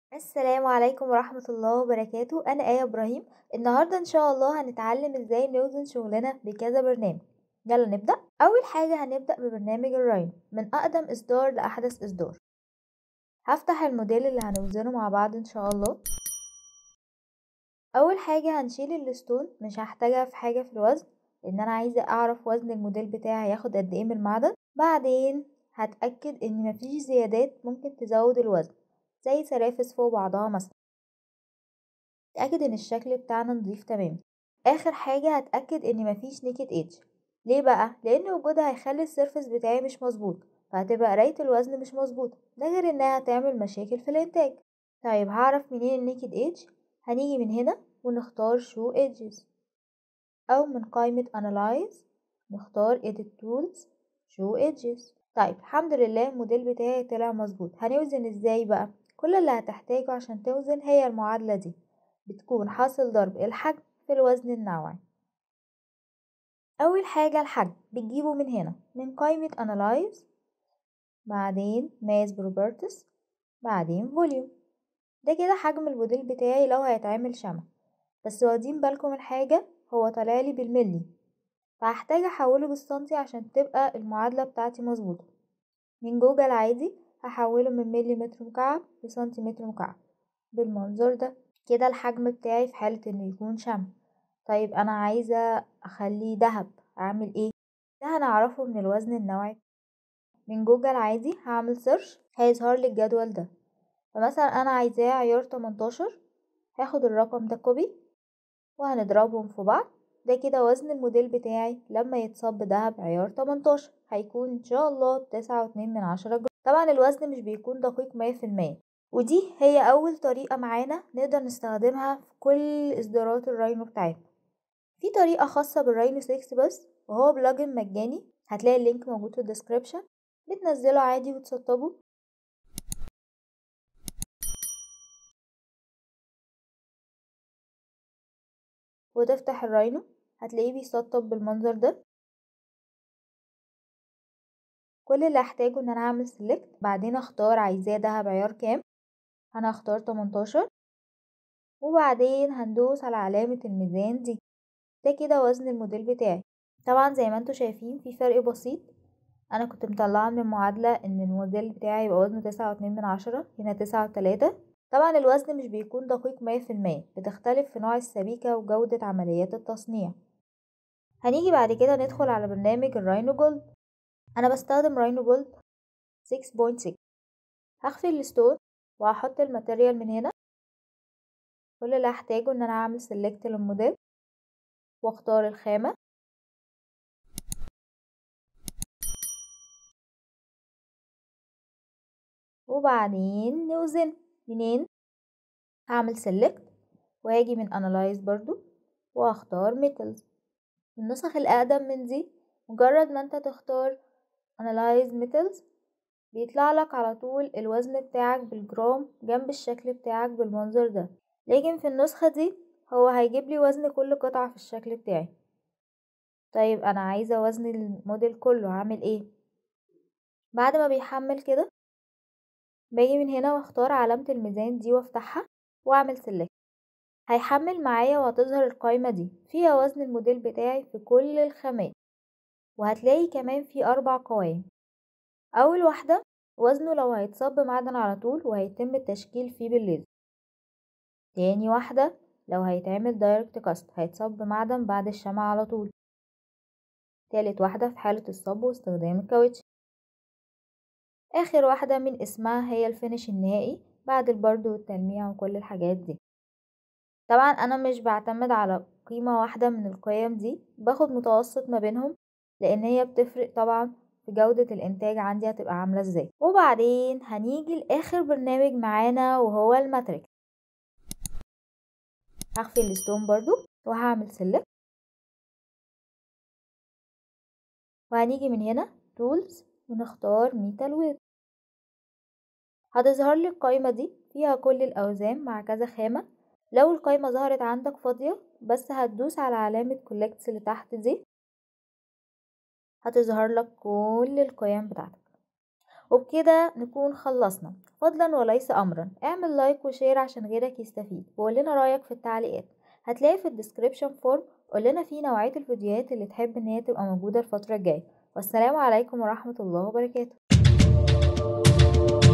السلام عليكم ورحمة الله وبركاته. أنا إبراهيم. النهاردة إن شاء الله هنتعلم إزاي نوزن شغلنا بكذا برنامج. يلا نبدأ. أول حاجة هنبدأ ببرنامج الراينو من أقدم إصدار لأحدث إصدار. هفتح الموديل اللي هنوزنه مع بعض إن شاء الله. أول حاجة هنشيل الستون، مش هحتاجها في حاجة في الوزن لأن أنا عايزة أعرف وزن الموديل بتاعي هياخد قد إيه من المعدن. بعدين هتأكد إن مفيش زيادات ممكن تزود الوزن زي سرافس فوق بعضها مثلا. اتأكد ان الشكل بتاعنا نضيف تمام. اخر حاجة هتأكد ان مفيش نيكد ايدج. ليه بقى؟ لان وجودها هيخلي السيرفس بتاعي مش مظبوط، فهتبقى قراية الوزن مش مظبوطة، ده غير انها هتعمل مشاكل في الانتاج. طيب هعرف منين النيكد ايدج؟ هنيجي من هنا ونختار شو ايدجز، او من قائمة analyze نختار edit tools show edges. طيب الحمد لله الموديل بتاعي طلع مظبوط. هنوزن ازاي بقى؟ كل اللي هتحتاجه عشان توزن هي المعادلة دي، بتكون حاصل ضرب الحجم في الوزن النوعي. اول حاجة الحجم بتجيبه من هنا من قائمة analyze، بعدين mass properties، بعدين volume. ده كده حجم الموديل بتاعي لو هيتعمل شمع، بس واخدين بالكم من حاجة، هو طالعلي بالملي، فهحتاج احوله بالسنتي عشان تبقى المعادلة بتاعتي مظبوطة. من جوجل عادي هحوله من مليمتر مكعب لسنتيمتر مكعب بالمنظر ده. كده الحجم بتاعي في حالة انه يكون شمع. طيب انا عايزة اخليه دهب، اعمل ايه؟ ده هنعرفه من الوزن النوعي. من جوجل عادي هعمل سيرش، هيظهر لي الجدول ده. فمثلا انا عايزاه عيار 18، هاخد الرقم ده كوبي وهنضربهم في بعض. ده كده وزن الموديل بتاعي لما يتصب دهب عيار 18 هيكون ان شاء الله 9.2 جرام. طبعا الوزن مش بيكون دقيق 100%، ودي هي اول طريقة معانا نقدر نستخدمها في كل اصدارات الراينو بتاعتنا. في طريقة خاصة بالراينو 6 بس، وهو بلجن مجاني، هتلاقي اللينك موجود في الديسكريبشن، بتنزله عادي وتسطبه. وتفتح الراينو هتلاقيه بيسطب بالمنظر ده. كل اللي هحتاجه ان انا اعمل سيلكت، بعدين اختار عايزاه دهب عيار كام. انا هختار 18، وبعدين هندوس على علامة الميزان دي. ده كده وزن الموديل بتاعي. طبعا زي ما انتوا شايفين في فرق بسيط، انا كنت مطلعه من المعادلة ان الموديل بتاعي يبقى وزنه 9.2، هنا 9.3. طبعا الوزن مش بيكون دقيق 100%، بتختلف في نوع السبيكة وجودة عمليات التصنيع. هنيجي بعد كده ندخل على برنامج الراينو جولد. انا بستخدم راينو جولد 6.6. هخفي الستون وهحط الماتيريال من هنا. كل اللي هحتاجه ان انا اعمل سيلكت للموديل واختار الخامة، وبعدين نوزن. منين؟ هعمل سيلكت وهاجي من انالايز برضو واختار ميتالز. النسخ الاقدم من دي مجرد ما انت تختار انالايز ميتالز بيطلع لك على طول الوزن بتاعك بالجرام جنب الشكل بتاعك بالمنظر ده، لكن في النسخة دي هو هيجيب لي وزن كل قطعة في الشكل بتاعي. طيب انا عايزة وزن الموديل كله، هعمل ايه؟ بعد ما بيحمل كده باجي من هنا واختار علامة الميزان دي وافتحها واعمل سيلكت. هيحمل معايا وهتظهر القائمة دي فيها وزن الموديل بتاعي في كل الخامات، وهتلاقي كمان في 4 قوائم. اول واحدة وزنه لو هيتصب معدن على طول وهيتم التشكيل فيه بالليزر. تاني واحدة لو هيتعمل دايركت كاست هيتصب معدن بعد الشمع على طول. تالت واحدة في حالة الصب واستخدام الكاوتش. اخر واحدة من اسمها هي الفينش النهائي بعد البرد والتلميع وكل الحاجات دي. طبعا انا مش بعتمد على قيمة واحدة من القيم دي، باخد متوسط ما بينهم لان هي بتفرق طبعا في جودة الانتاج عندي هتبقى عاملة ازاي. وبعدين هنيجي لاخر برنامج معانا وهو الماتريك. هخفي الستون برضو وهعمل سيلكت، وهنيجي من هنا تولز ونختار ميتال ويت. هتظهر لي القائمة دي فيها كل الأوزان مع كذا خامة. لو القائمة ظهرت عندك فاضية بس هتدوس على علامة كولكتس اللي تحت دي هتظهر لك كل القيم بتاعتك. وبكده نكون خلصنا. فضلا وليس امرا اعمل لايك وشير عشان غيرك يستفيد، وقول لنا رايك في التعليقات. هتلاقي في الديسكريبشن فورم قول لنا فيه نوعيه الفيديوهات اللي تحب ان هي تبقى موجوده الفتره الجايه. والسلام عليكم ورحمه الله وبركاته.